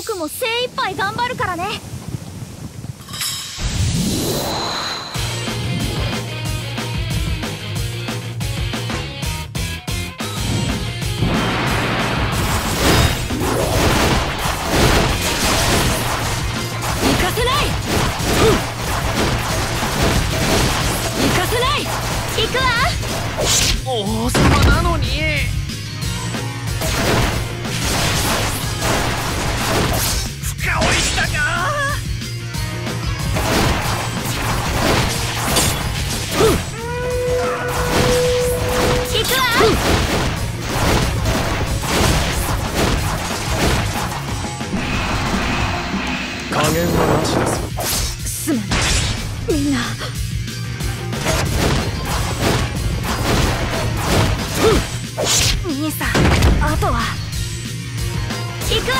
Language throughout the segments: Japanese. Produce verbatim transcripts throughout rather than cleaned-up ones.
僕も精一杯頑張るからね。行かせない、行かせない。行くわ。 王様なのに。深追いしたか。 行くわ。 加減はなしです。 すまないみんな。兄さん、あとは行くわ。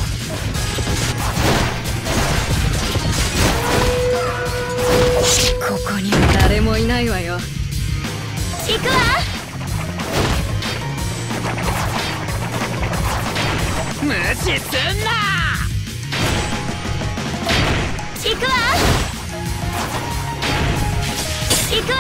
ここには誰もいないわよ。行くわ。 無視すんな。 行くわ。行くわ。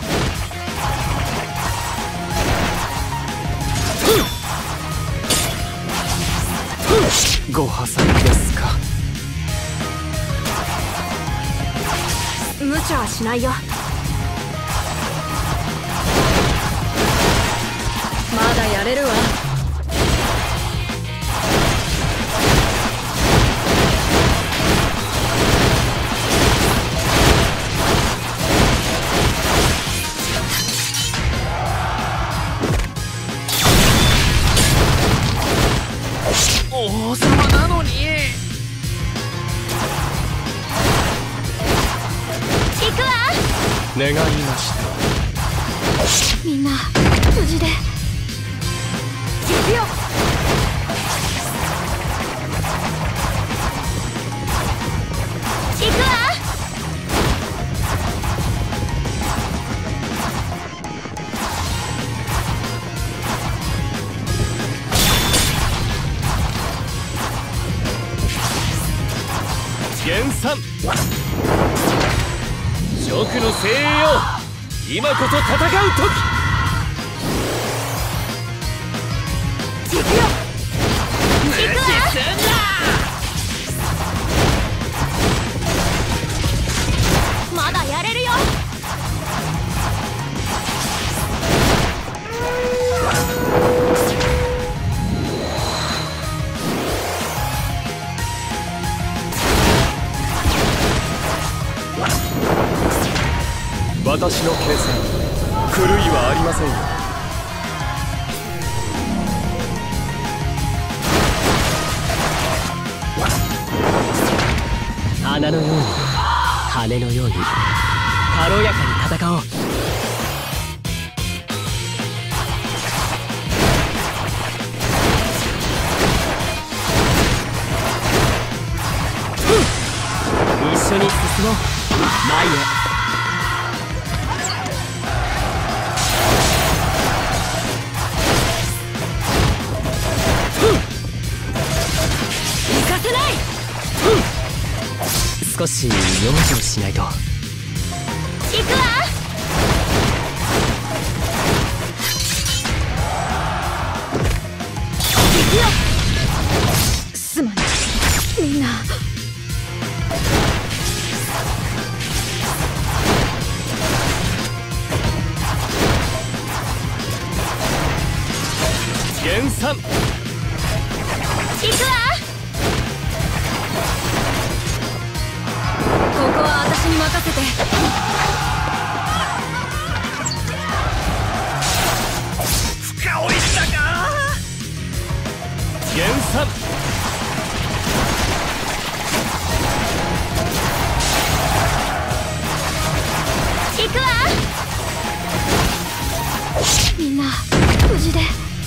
ご破産ですか。 無茶はしないよ。まだやれるわ。 王様なのに。 行くわ。 願いました。 みんな無事で。行くよ。行くわ。 減産。諸君の精鋭よ、今こそ戦う時。 行くよ。 無視すんな。 まだやれるよ。 私の計算、狂いはありませんよ。花のように、羽のように、軽やかに戦おう。一緒に進もう、前へ。少し養生しないと。 行くわ。行くよ。すまないみんな。 減産。 行くわ。ここは私に任せて。 深追いしたか。減産。 行くわ。みんな無事で。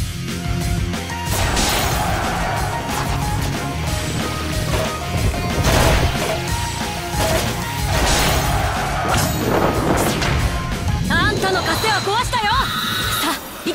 あんたの枷は壊したよ。さあ行って。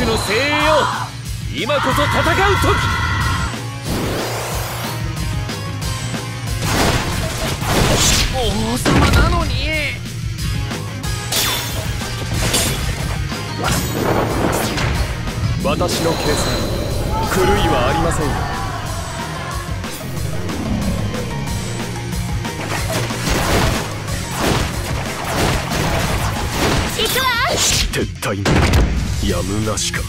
国の精鋭よ、今こそ戦う時。王様なのに。私の計算狂いはありませんよ。 行くわ。 撤退もやむなしか。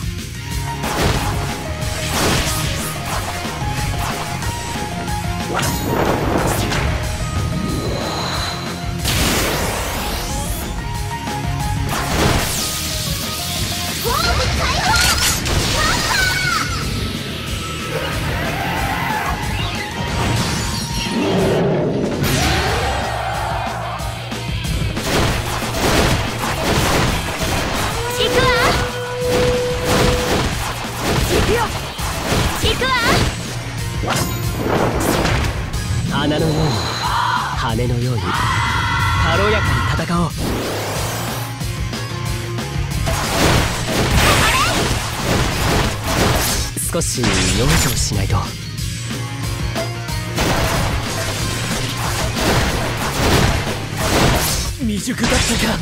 花のように羽のように軽やかに戦おう。少し養生しないと。未熟だったか。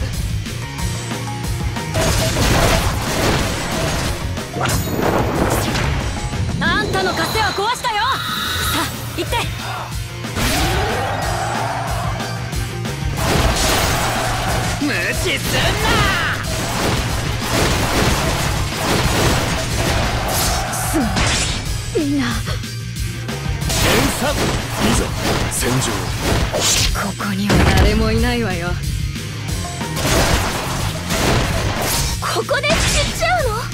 あんたの枷は壊したよ。さあ行って。 無視すんな。 すまんみんな。 塩酸いざ戦場。 ここには誰もいないわよ。ここで散っちゃうの？